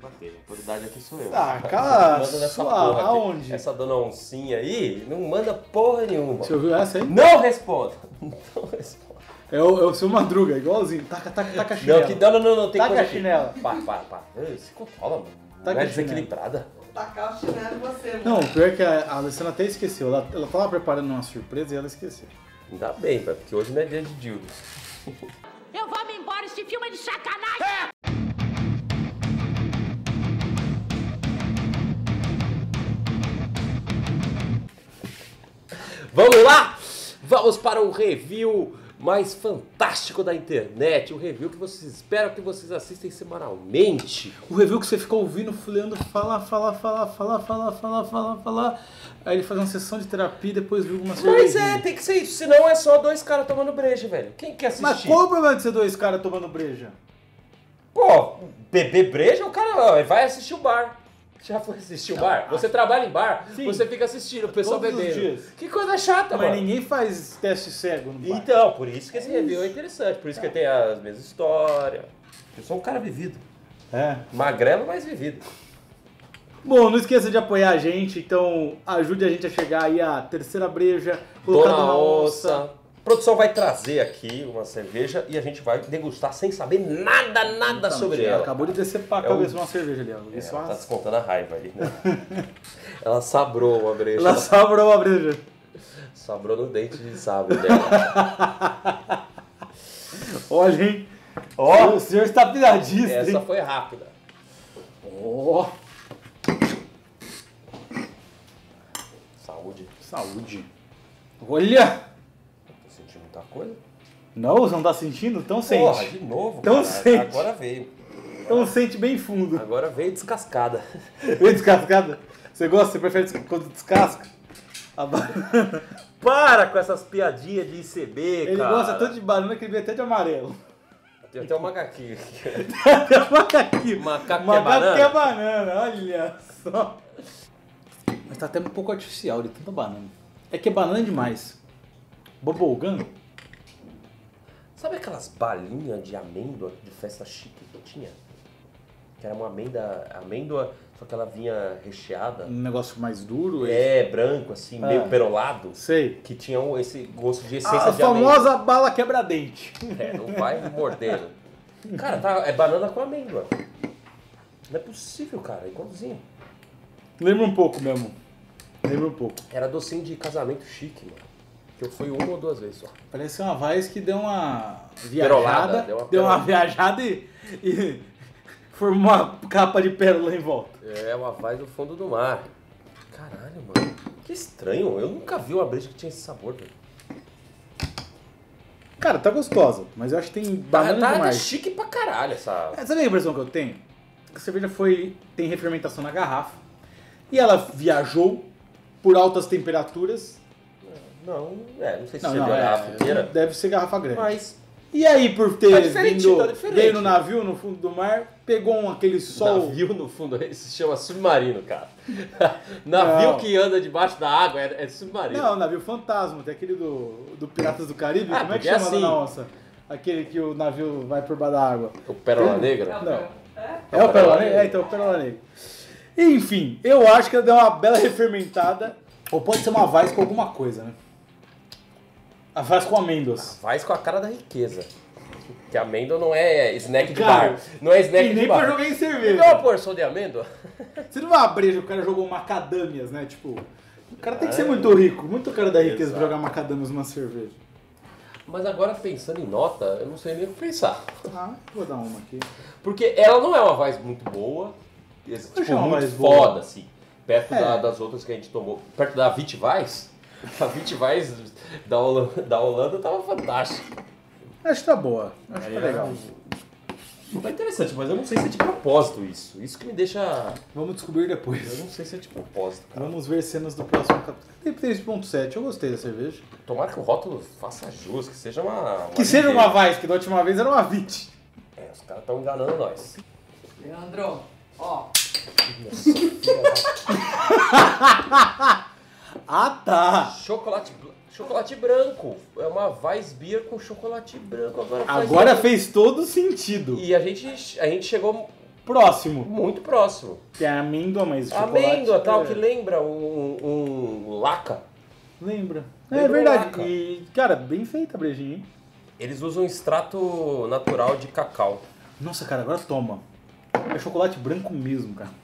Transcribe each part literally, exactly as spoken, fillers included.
bater. A autoridade aqui sou eu. Ah, cara, manda nessa sua, porra aonde? aqui. Essa dona Oncinha aí não manda porra nenhuma. Você ouviu essa aí? Não responda. Não responda. É o, é o seu Madruga, igualzinho. Taca, taca, taca a chinela. Não, que, não, não, não, não. Tem Taca coisa a aqui. chinela. Para, para, para. Se controla, mano. Taca Não é a chinela. desequilibrada. Tacar o chinelo em você, mano. Não, o pior é que a a Alessandra até esqueceu. Ela, ela tava preparando uma surpresa e ela esqueceu. Ainda bem, velho, porque hoje não é dia de dildo. Eu vou me embora, esse filme é de sacanagem! Vamos lá? Vamos para o review mais fantástico da internet. O review que vocês esperam que vocês assistem semanalmente. O review que você fica ouvindo, fulano, falar, falar, falar, falar, falar, falar, falar, falar. Aí ele faz uma sessão de terapia e depois viu uma Mas cervejinha. é, tem que ser isso. Senão é só dois caras tomando breja, velho. Quem quer assistir? Mas qual o problema de ser dois caras tomando breja? Pô, beber breja, o cara ó, vai assistir o bar. Já foi assistir o bar? Você trabalha em bar, Sim. você fica assistindo o pessoal Todos os bebendo. dias. Que coisa chata, Mas mano. ninguém faz teste cego no bar. Então, por isso que esse review é interessante. Por isso que tem as mesmas histórias. Eu sou um cara vivido. É. Magrelo, mas vivido. Bom, não esqueça de apoiar a gente, então ajude a gente a chegar aí à terceira breja, colocar Dona Dona Onça. Onça. A produção vai trazer aqui uma cerveja e a gente vai degustar sem saber nada, nada sobre ela. Acabou de decepar a É cabeça um- uma cerveja ali, ó. É, Isso ela tá é- descontando a raiva ali, né? Ela sabrou uma breja. Ela sobrou a breja. Sabrou no dente de sabre dela. Olha, hein? Ó, o senhor está piradista, Essa hein? foi rápida. Ó, Saúde. saúde. Olha! Tô sentindo muita coisa. Não, você não tá sentindo? Então Porra, sente. de novo, Então cara. sente. Agora veio. Então sente bem fundo. Agora veio descascada. Vem descascada? Você gosta? Você prefere des- quando descasca? A banana. Para com essas piadinhas de I C B, Ele cara. gosta tanto de banana que ele vem até de amarelo. Tem até um macaquinho aqui. Até macaquinho. Macaco que é Macaco banana? que é banana, olha só. Mas tá até um pouco artificial de tanta banana. É que é banana demais. Bubblegum? Sabe aquelas balinhas de amêndoa de festa chique que tinha? Que era uma amêndoa, amêndoa, só que ela vinha recheada. Um negócio mais duro? É, branco, assim, Ah. meio perolado. Sei. Que tinha um- esse gosto de essência A de amêndoa. famosa bala quebra-dente. É, não vai mordendo. Cara, tá, é banana com amêndoa. Não é possível, cara, é igualzinho. Lembra um pouco mesmo. Lembra um pouco. Era docinho de casamento chique, mano. Que eu fui uma ou duas vezes só. Parece uma Vaz que deu uma Perolada, viajada. deu uma Deu uma perolada. viajada e, e formou uma capa de pérola em volta. É, uma Vaz no fundo do mar. Caralho, mano. Que estranho. Eu nunca vi uma breja que tinha esse sabor, velho. Cara, tá gostosa, mas eu acho que tem banana tá, tá demais. chique pra caralho essa... É, sabe a impressão que eu tenho? A cerveja foi, tem refermentação na garrafa e ela viajou por altas temperaturas. Não, é, não sei se Não, você não, viu a é, garrafa inteira. deve ser garrafa grande. Mas, E aí, por ter Tá diferente, vindo, tá diferente. veio no navio, no fundo do mar, pegou um, aquele sol... navio no fundo, isso se chama submarino, cara. Navio Não. que anda debaixo da água é, é submarino. Não, navio fantasma, tem aquele do, do Piratas do Caribe, Ah, como é que porque é chama assim. Dona Onça? Aquele que o navio vai por baixo da água. O Pérola Negra? Não. É? É o Pérola Negra? É, então o Pérola Negra. Enfim, eu acho que ela deu uma bela refermentada. Ou pode ser uma Vaz com alguma coisa, né? A Vaz com amêndoas. Faz com a cara da riqueza. Que amêndoa não é snack de Cara, bar. Não é snack E de nem bar. pra jogar em Você cerveja. viu uma porção de amêndoa? Você não vai uma breja, o cara jogou macadâmias, né? Tipo, o cara tem que ser muito rico, muito cara da riqueza Exato. pra jogar macadâmias numa cerveja. Mas agora pensando em nota, eu não sei nem o que pensar. Ah, vou dar uma aqui. Porque ela não é uma voz muito boa. Tipo, Acho uma muito Weiss foda, boa. assim. Perto É. da- das outras que a gente tomou. Perto da Vitivais. A Vitivais da Holanda, da Holanda tava fantástica. Acho que tá boa. Acho que tá Aí, legal. Tá interessante, mas eu não sei se é de propósito isso. Isso que me deixa... Vamos descobrir Eu depois. não sei se é de propósito, cara. Vamos ver cenas do próximo capítulo. Tem três ponto sete, eu gostei da cerveja. Tomara que o rótulo faça jus, que seja uma... uma Que seja limpeza. uma Vaz, que da última vez era uma Vit. É, os caras estão enganando nós. Leandro, ó. Ah, tá. Chocolate, bl- chocolate branco. É uma Weissbier com chocolate branco. Agora, faz Agora tempo. fez todo sentido. E a gente, a gente chegou Próximo. Muito próximo. Que é amêndoa, mas chocolate... Amêndoa, tal, é... que lembra um, um laca. Lembra. Lembra É verdade. laca. E, cara, bem feita a brejinha, hein? Eles usam extrato natural de cacau. Nossa, cara, agora toma. É chocolate branco mesmo, cara.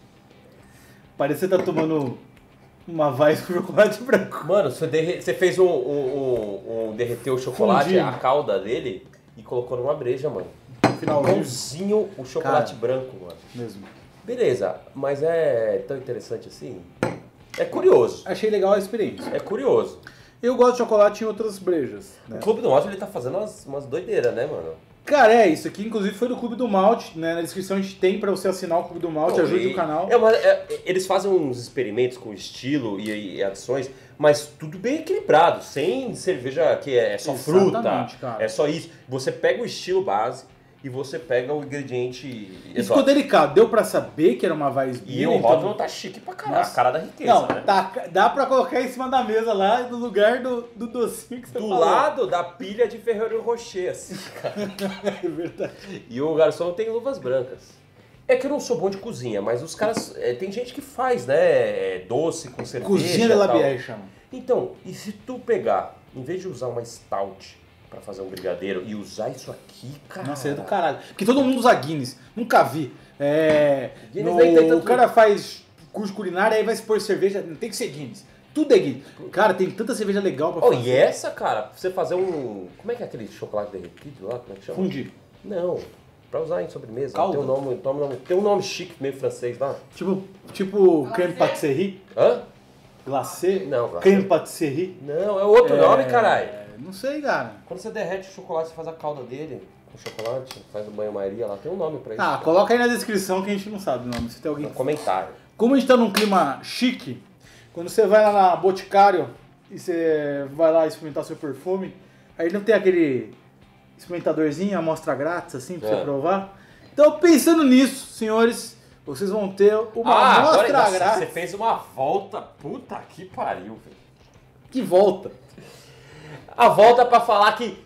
Parece que você tá tomando uma Weiss com chocolate branco. Mano, você, derre... você fez um, um, um, um derreteu o chocolate, Fundido. a calda dele, e colocou numa breja, mano. Finalzinho. Igualzinho o chocolate Cara. branco, mano. Mesmo. Beleza, mas é tão interessante assim? É curioso. Achei legal a experiência. É curioso. Eu gosto de chocolate em outras brejas. Né? O Clube do Malte, ele tá fazendo umas, umas doideiras, né, mano? Cara, é, isso aqui inclusive foi do Clube do Malte, né? Na descrição a gente tem pra você assinar o Clube do Malte, Não, ajude e- o canal. É uma- é- eles fazem uns experimentos com estilo e, e adições, mas tudo bem equilibrado, sem cerveja que é só fruta, Exatamente, cara. é só isso. Você pega o estilo base e você pega o ingrediente Isso ficou exótico. delicado, deu pra saber que era uma Weiss E Beer, o então- rótulo tá chique pra caralho, Nossa. a cara da riqueza, Não, né? tá, dá pra colocar em cima da mesa lá, no lugar do, do docinho que você Do falou. lado da pilha de Ferrero Rocher, assim, cara. É verdade. E o garçom tem luvas brancas. É que eu não sou bom de cozinha, mas os caras... é, tem gente que faz, né? é, doce com cerveja Cozinha de e tal. Labier chama. Então, e se tu pegar, em vez de usar uma stout pra fazer um brigadeiro e usar isso aqui, cara... Nossa, é do caralho. Porque todo mundo usa Guinness. Nunca vi. É, Guinness no- nem tem tanto- O cara faz curso culinário, aí vai se pôr cerveja. Não tem que ser Guinness. Tudo é Guinness. Cara, tem tanta cerveja legal pra Oh, fazer. e essa, cara, pra você fazer um... Como é que é aquele chocolate derretido lá? Como é que chama? Fundir. Não, pra usar em sobremesa. Calda. Tem um nome, tem um nome, tem um nome chique, meio francês lá. Tipo, tipo creme pâtisserie. Hã? Glacê. Não, glacê. Creme pâtisserie. Não, é outro É, nome, caralho. Não sei, cara. Quando você derrete o chocolate, você faz a calda dele com chocolate, faz o banho-maria lá, tem um nome pra isso. Ah, coloca aí na descrição que a gente não sabe o nome. Se tem alguém No comentário. Como a gente tá num clima chique, quando você vai lá na Boticário e você vai lá experimentar seu perfume, aí não tem aquele experimentadorzinho, amostra grátis, assim, pra É. você provar. Então, pensando nisso, senhores, vocês vão ter uma Ah, agora amostra nossa, grátis você fez uma volta. Puta que pariu, velho. que volta. A volta pra falar que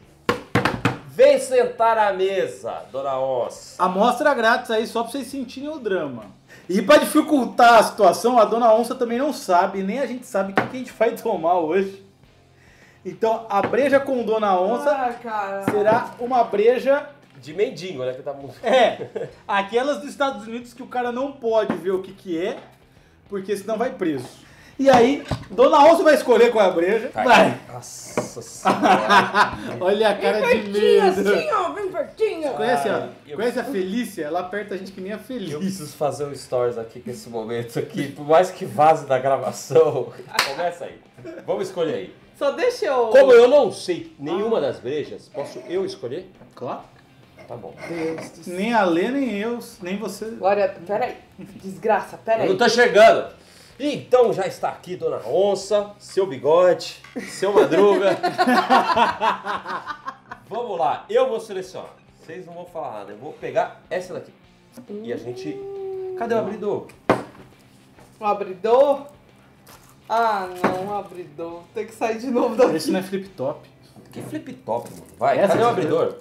vem sentar à mesa, dona Onça. Amostra grátis aí só pra vocês sentirem o drama. E pra dificultar a situação, a Dona Onça também não sabe, nem a gente sabe o que que a gente vai tomar hoje. Então, a breja com Dona Onça Ah, cara. será uma breja... De mendigo, né? Que tá muito... É, aquelas dos Estados Unidos que o cara não pode ver o que que é, porque senão vai preso. E aí, Dona Onça vai escolher qual é a breja. Vai. Nossa senhora. Olha a cara de Pertinho, medo. assim, ó, bem pertinho. Conhece, ó, Ai, eu- conhece a Felícia? Ela aperta a gente que nem a Eu Felícia. preciso fazer um stories aqui com esse momento aqui, por mais que vaze da gravação. Começa aí. Vamos escolher aí. Só deixa eu... Como eu não sei nenhuma das brejas, posso eu escolher? Claro. Tá bom. Deus do céu. Nem a Lê, nem eu, nem você. Glória, peraí. Desgraça, Eu peraí. não tô enxergando. Então já está aqui Dona Onça, seu bigode, seu Madruga. Vamos lá, eu vou selecionar. Vocês não vão falar nada, eu vou pegar essa daqui. E a gente... Cadê o abridor? Um abridor? Ah, não, um abridor. Tem que sair de novo daqui. Esse não é flip top. Que flip top, mano. Vai, Essa cadê o você abridor?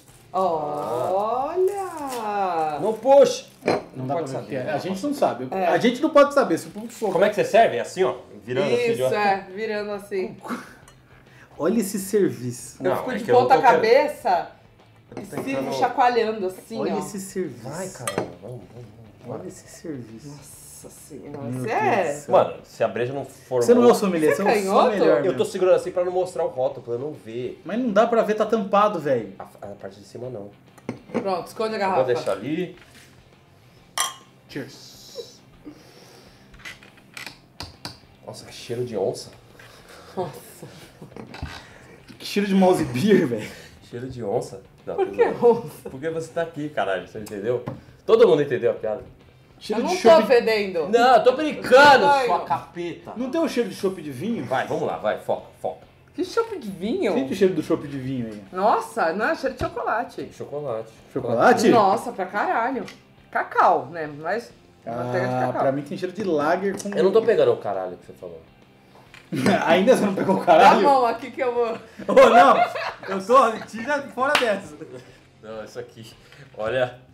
Olha! Não puxa. Não dá pra pode ver o que saber. é. A gente não sabe. É. A gente não pode saber. Se o público souber. Como é que você serve? É assim, ó. Virando assim, Isso, ó. é, virando assim. Olha esse serviço. Não, eu fico é de que eu não ponta tô cabeça e tentando- fico chacoalhando assim, Olha ó. esse serviço. Vai, caramba. Vamos, vamos, vamos. Olha esse serviço. Nossa senhora, Meu você Deus é... do céu. Mano, se a breja não for... Você não é o boa- sommelier, Você você é é o canhoto? sommelier. Eu tô mesmo. segurando assim pra não mostrar o rótulo, pra eu não ver. Mas não dá pra ver, tá tampado, velho. A, a parte de cima não. Pronto, esconde a Vou garrafa. deixar ali. Cheers. Nossa, que cheiro de onça. Nossa. Que cheiro de mouse beer, velho. Cheiro de onça. Não, Por tudo que bem. onça? Porque você tá aqui, caralho. Você entendeu? Todo mundo entendeu a piada. Cheiro Eu de não tô chopp. fedendo. Não, eu tô brincando, Ai, sua não. capeta. Não tem o cheiro de chopp de vinho? Vai, vamos lá, vai, foca, foca. Que chopp de vinho? Sente o cheiro do chopp de vinho aí. Nossa, não, é cheiro de chocolate. Chocolate. Chocolate? Nossa, pra caralho. Cacau, né? Mas manteiga de Ah, cacau. pra mim tem cheiro de lager com... Eu não tô pegando o caralho que você falou. Ainda você não pegou o Dá a caralho? mão aqui que eu vou... Ô, não. Eu tô... Tira fora dessa. Não, isso aqui. Olha.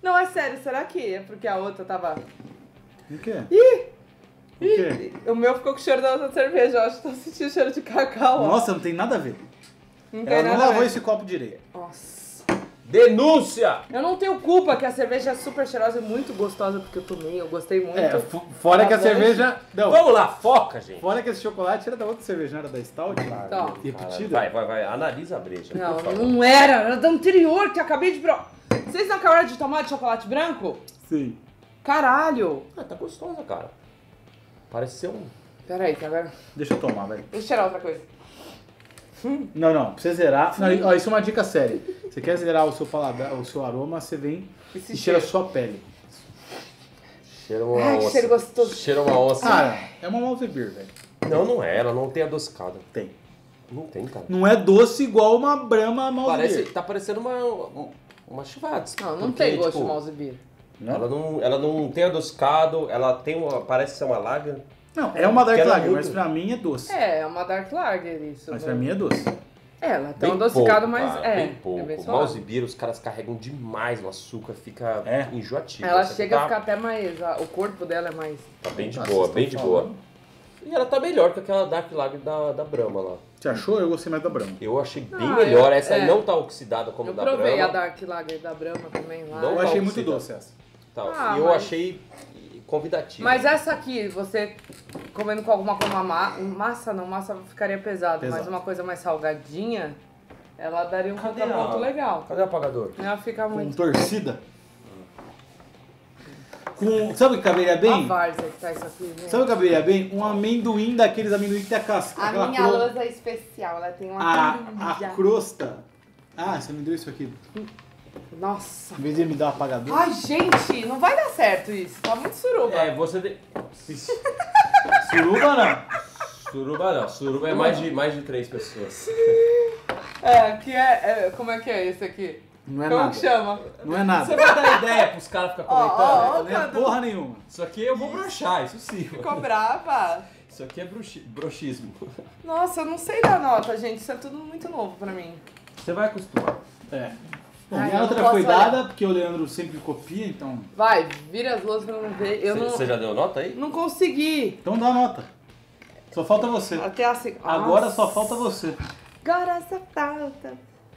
Não, é sério, será que é porque a outra tava... O quê? Ih! O quê? Ih, o meu ficou com o cheiro da outra cerveja, eu acho que tô sentindo cheiro de cacau, ó. Nossa, não tem nada a ver. Não tem Ela não nada a lavou ver. esse copo direito. Nossa. Denúncia! Eu não tenho culpa que a cerveja é super cheirosa e muito gostosa, porque eu tomei, eu gostei muito. É, fo- fora que a Tá bom. cerveja... Não, Vamos lá, foca, gente. fora que esse chocolate era da outra cerveja, não era da Stout? Então. Repetida? Vai, vai, vai. Analisa a breja. Não, por favor. não era, era da anterior que eu acabei de... Bro... Vocês não acabaram de tomar de chocolate branco? Sim. Caralho! Ah, tá gostosa, cara. Parece ser um... Peraí, que agora... Deixa eu tomar, velho. Deixa eu cheirar outra coisa. Não, não, pra você zerar... Não, ó, isso é uma dica séria. Você quer zerar o seu paladar, o seu aroma, você vem E se e cheira a cheira? sua pele. Cheira uma Ai, que onça. cheiro gostoso. Cheira uma onça. Cara, é uma mouse beer, velho. Não, não é. Ela não tem adocicada. Tem. Não tem, cara. Não é doce igual uma Brahma mouse Parece, beer. tá parecendo uma, uma Chivats. Não, não Porque, tem gosto tipo, de mouse beer. Não? Ela não, ela não tem adocicado, ela tem uma... Parece ser uma lager. Não, é uma Dark Quero Lager, muito. mas pra mim é doce. É, é uma Dark Lager isso. Mas não- pra mim é doce. É, ela tem Bem um adocicado, pouco, mas cara, é. bem pouco. É bem O suave. mouse beer, os caras carregam demais o açúcar, fica É. enjoativo. Ela Essa chega tá, a ficar até mais... a- O corpo dela é mais... Tá bem de Nossa, boa, vocês bem tão de boa. falando. E ela tá melhor que aquela Dark Lager da, da Brahma lá. Você achou? Eu gostei mais da Brahma. Eu achei bem Ah, melhor. eu- Essa aí é. não tá oxidada como Eu da provei Brahma. a Dark Lager da Brahma também lá. Não Eu tá achei muito oxidada. doce essa. Tá, Ah, e eu mas- achei convidativo. Mas essa aqui, você comendo com alguma coisa, uma ma- massa não, massa ficaria pesado, Pesado. mas uma coisa mais salgadinha, ela daria um Cadê contraponto a- legal. Cadê o apagador? Ela fica Com muito... torcida. Com, sabe o que caberia A bem? várzea que tá isso aqui, gente. Sabe o que caberia bem? Um amendoim daqueles amendoim que tem a casca. A aquela minha cro- lousa é especial, ela tem uma a, canja. a crosta. Ah, você me deu isso aqui. Nossa. Em vez de me dar um apagador. Ai, gente, não vai dar certo isso. Tá muito suruba. É, você... De... Suruba não. Suruba não. Suruba é mais de, mais de três pessoas. É, que é, é... Como é que é esse aqui? Não é Como nada. que chama? Não é Você nada. vai dar ideia pros caras ficarem Ó, comentando? ó, ó. Não é porra nenhuma. Isso aqui eu vou broxar, isso sim. Ficou brava. Isso aqui é broxi... broxismo. Nossa, eu não sei dar nota, gente. Isso é tudo muito novo pra mim. Você vai acostumar. É. Bom, Ai, minha eu não outra posso foi olhar. dada, porque o Leandro sempre copia, então. Vai, vira as luzes pra eu não ver. Eu Você não, você já deu nota aí? não consegui. Então dá nota. Só falta você. Até assim. Agora Nossa. só falta você. Agora só falta.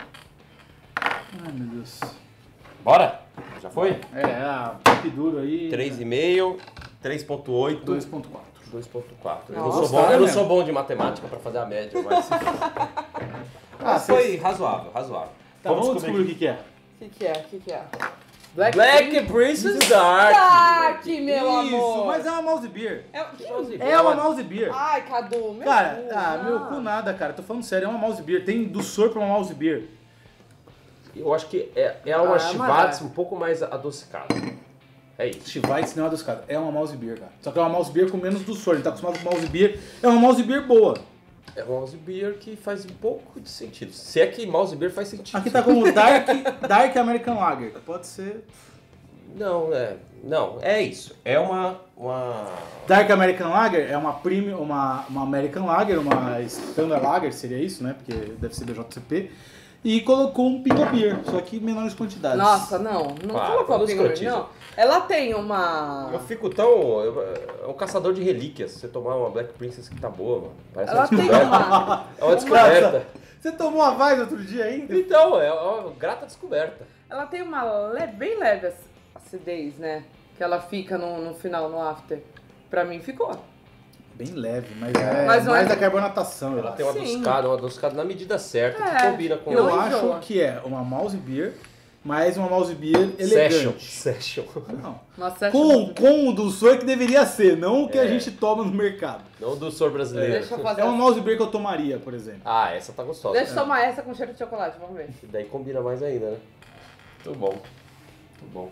Ai, meu Deus. Bora? Já foi? É, a pique duro aí. três vírgula cinco, três vírgula oito, dois ponto quatro. dois vírgula quatro. Eu não Nossa, sou bom, tá eu não vendo? sou bom de matemática pra fazer a média, mas, Ah, mas foi razoável, razoável. Tá, vamos descobrir o que, que é. O que, que é? O que, que é? Black Princess Dark. Dark, meu Isso, amor. mas é uma mouse beer. É, que- É uma mouse beer. Ai, Cadu, meu Cara, cu, ah, não. meu cu nada, cara. Tô falando sério, é uma mouse beer. Tem do sor pra uma mouse beer. Eu acho que é, é uma Ah, Chivats mas é. um pouco mais adocicada. É isso. Chivite não é dos caras. É uma mouse beer, cara. Só que é uma mouse beer com menos do sor. Ele tá acostumado com mouse beer. É uma mouse beer boa. É uma mouse beer que faz um pouco de sentido. Se é que mouse beer faz sentido. Aqui tá como Dark, Dark American Lager. que Pode ser. Não, é. Não, é isso. É uma. uma... Dark American Lager é uma premium, uma, uma American Lager, uma Standard Lager, seria isso, né? Porque deve ser B J C P. E colocou um Pinot Beer, só que em menores quantidades. Nossa, não. Não Claro, colocou vamos pingo beer, escrotismo. não. Ela tem uma... Eu fico tão. eu- É um caçador de relíquias. Você tomar uma Black Princess que tá boa, mano. Parece Ela uma tem descoberta. uma... É uma descoberta. Você tomou a Vaz outro dia ainda? Então, é uma grata descoberta. Ela tem uma le- bem leve ac- acidez, né? Que ela fica no, no final, no after. Pra mim ficou. Bem leve, mas é Mas não mais é- a carbonatação. eu Ela acho. tem uma Sim. adocicada, uma adocicada na medida certa É, que combina com Eu Não acho enjoa. que é uma mouse beer, mas uma mouse beer Session. elegante. Session. Não. Uma session- Com, com o do sor que deveria ser, não o que a É. gente toma no mercado. Não do sor brasileiro. Deixa eu fazer... É uma mouse beer que eu tomaria, por exemplo. Ah, essa tá gostosa. Deixa eu tomar essa com cheiro de chocolate, vamos ver. E daí combina mais ainda, né? Muito bom. Muito bom.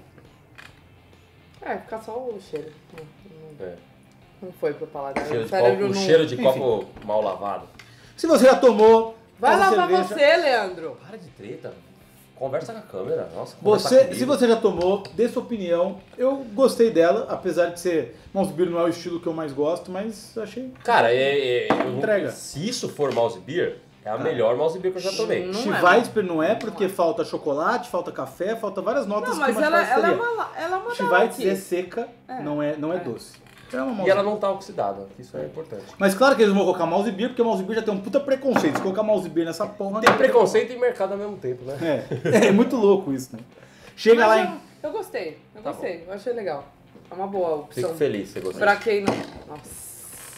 É, fica só o cheiro. Não, não- É. não foi pro paladar. Cheiro O de cérebro copo, não- cheiro de Enfim. copo mal lavado. Se você já tomou Vai essa lavar cerveja- você, Leandro. Para de treta. Conversa com a câmera. Nossa, conversar Você, comigo. se você já tomou, dê sua opinião. Eu gostei dela, apesar de ser mouse beer não é o estilo que eu mais gosto, mas achei. Cara, é, é- eu não- Entrega. se isso for mouse beer, É a melhor mouse beer que eu já tomei. Não Schweitzer não é porque falta chocolate, falta café, falta várias notas Não, que mas uma ela, ela é Schweitzer uma, ela é uma Schweitzer é daqui. seca, É. não é, não é, É. doce. É uma E mouse ela beer. não tá oxidada, isso é importante. Mas claro que eles vão colocar mouse beer, porque mouse beer já tem um puta preconceito. Se colocar mouse beer nessa porra... Tem não- preconceito e mercado ao mesmo tempo, né? É, é muito louco isso, né? Chega Mas lá eu, em... eu gostei, eu Tá gostei, eu achei legal. É uma boa opção. Fico feliz, você gostou. Pra quem não... Nossa.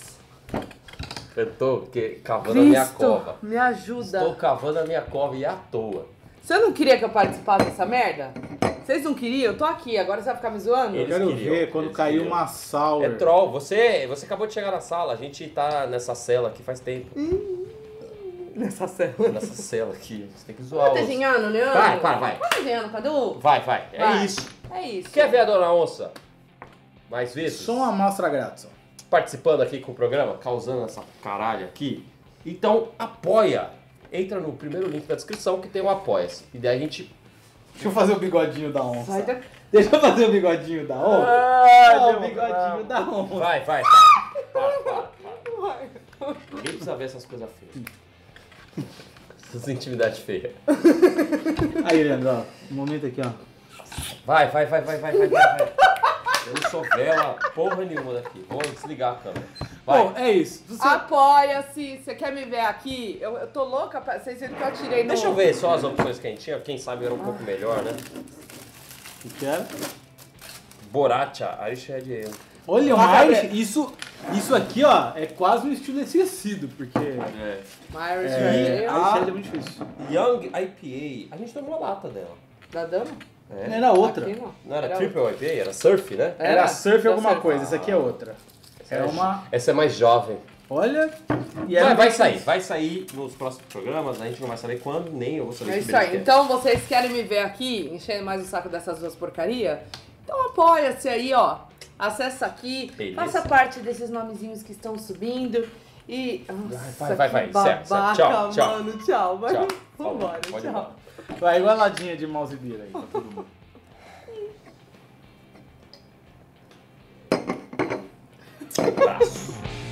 Eu tô que- cavando a minha Cristo, cova. me ajuda. Estou cavando a minha cova e à toa. Você não queria que eu participasse dessa merda? Vocês não queriam? Eu tô aqui, agora você vai ficar me zoando? Eu Eles quero queriam, ver quando eles caiu queriam. uma sour. É troll, você, você acabou de chegar na sala, a gente tá nessa cela aqui faz tempo. Nessa cela. Nessa cela aqui, você tem que zoar Tá os... desenhando, Leandro? Vai, vai, vai. Tá desenhando, Cadu? Vai, vai, é Vai. isso. É isso. Quer ver a Dona Onça mais vezes? Só uma amostra grátis. ó. Participando aqui com o programa, causando essa caralho aqui. Então, apoia. Entra no primeiro link da descrição que tem o Apoia-se. E daí a gente... Deixa eu fazer o bigodinho da onça. Sai da... Deixa eu fazer o bigodinho da onça. Ai, Ah, o meu bigodinho da onça. Vai, vai, para, para, para, para. Ninguém precisa ver essas coisas feias. Essas intimidades feias. Aí, Leandro, ó. Um momento aqui, ó. Vai, vai, vai, vai, vai, vai, vai, vai. Eu não sou vela porra nenhuma daqui. Vou desligar a câmera. Vai. Bom, é isso. Você... Apoia-se. Você quer me ver aqui? Eu, eu tô louca. Pra... Vocês viram que eu atirei no... Deixa eu ver só as opções que a gente tinha. Quem sabe era um pouco melhor, né? O que era? Boracha, Irish Red Ale. Olha, Ah, mas é. isso, isso aqui, ó, é quase um estilo esquecido, porque... É. Irish É, Red Ale. a é muito difícil. Young I P A. A gente tomou a lata dela. Da dama? É. Era outra. Aqui, não. Não era, Era Triple I P A? Era Surf, né? É. Era Era? surf Da alguma surf. coisa, essa aqui é outra. É uma... Essa é mais jovem. Olha... E Vai, era vai muito- sair, vai sair nos próximos programas, a gente não vai saber quando, nem eu vou saber É que isso aí. beleza que é. Então vocês querem me ver aqui, enchendo mais o saco dessas duas porcaria? Então apoia-se aí, ó. Acessa aqui, Beleza. faça parte desses nomezinhos que estão subindo. E. Nossa, vai, vai, que vai. Certo, babaca, certo. Tchau, tchau. mano. Tchau. Vai. Tchau. Vambora, Pode ir tchau. embora. Vai, igual a ladinha de mouse beer aí, pra todo mundo. Abraço.